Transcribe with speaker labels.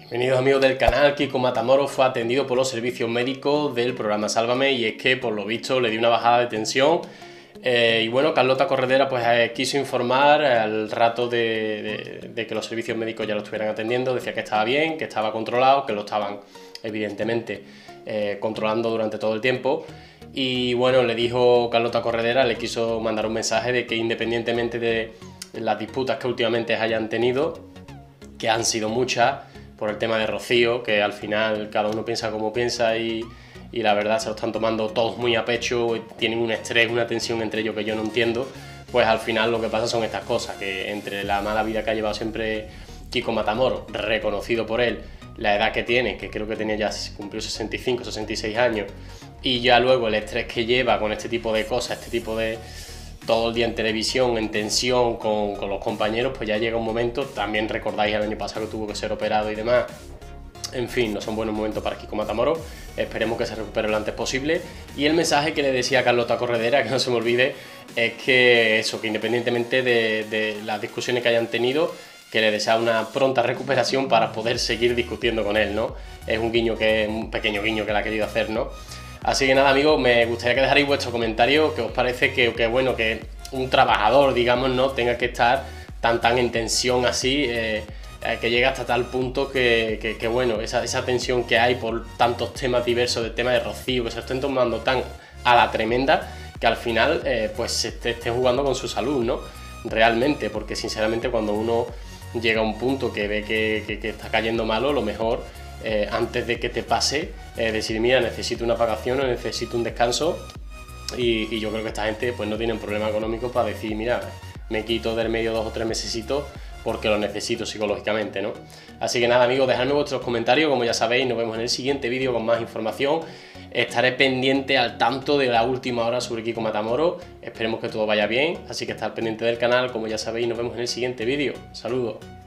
Speaker 1: Bienvenidos amigos del canal. Kiko Matamoros fue atendido por los servicios médicos del programa Sálvame y es que por lo visto le dio una bajada de tensión y bueno, Carlota Corredera pues quiso informar al rato de que los servicios médicos ya lo estuvieran atendiendo. Decía que estaba bien, que estaba controlado, que lo estaban evidentemente controlando durante todo el tiempo. Y bueno, le dijo Carlota Corredera, le quiso mandar un mensaje de que independientemente de las disputas que últimamente hayan tenido, que han sido muchas, por el tema de Rocío, que al final cada uno piensa como piensa y la verdad se lo están tomando todos muy a pecho, tienen un estrés, una tensión entre ellos que yo no entiendo, pues al final lo que pasa son estas cosas, que entre la mala vida que ha llevado siempre Kiko Matamoros, reconocido por él, la edad que tiene, que creo que tenía ya, cumplió 65, 66 años, y ya luego el estrés que lleva con este tipo de cosas, este tipo de todo el día en televisión, en tensión con los compañeros, pues ya llega un momento, también recordáis el año pasado que tuvo que ser operado y demás. En fin, no son buenos momentos para Kiko Matamoros, esperemos que se recupere lo antes posible. Y el mensaje que le decía a Carlota Corredera, que no se me olvide, es que eso, que independientemente de las discusiones que hayan tenido, que le desea una pronta recuperación para poder seguir discutiendo con él, ¿no? Es un pequeño guiño que le ha querido hacer, ¿no? Así que nada amigos, me gustaría que dejarais vuestro comentario, que os parece que bueno, que un trabajador, digamos, no tenga que estar tan en tensión así, que llega hasta tal punto que bueno, esa tensión que hay por tantos temas diversos, del tema de Rocío, que se estén tomando tan a la tremenda, que al final pues se esté jugando con su salud, ¿no? Realmente, porque sinceramente cuando uno llega a un punto que ve que está cayendo malo, lo mejor, antes de que te pase, decir, mira, necesito una vacación o necesito un descanso, y yo creo que esta gente pues no tiene un problema económico para decir, mira, me quito del medio 2 o 3 mesecitos porque lo necesito psicológicamente, ¿no? Así que nada amigos, dejadme vuestros comentarios, como ya sabéis, nos vemos en el siguiente vídeo con más información. Estaré pendiente al tanto de la última hora sobre Kiko Matamoros, esperemos que todo vaya bien, así que estar pendiente del canal, como ya sabéis, nos vemos en el siguiente vídeo. Saludos.